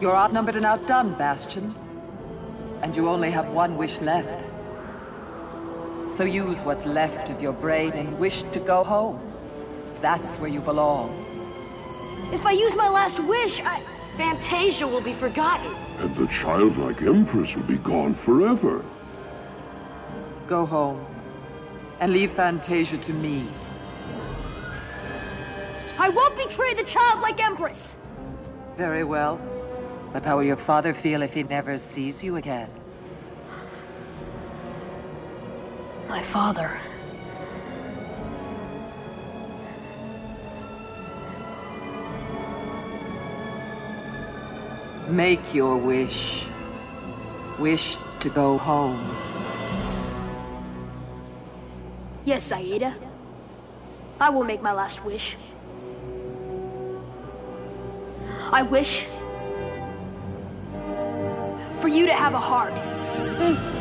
You're outnumbered and outdone, Bastion. And you only have one wish left. So use what's left of your brain and wish to go home. That's where you belong. If I use my last wish, Fantasia will be forgotten. And the childlike Empress will be gone forever. Go home. And leave Fantasia to me. I won't betray the childlike Empress! Very well. But how will your father feel if he never sees you again? My father... Make your wish. Wish to go home. Yes, Aida. I will make my last wish. I wish... for you to have a heart.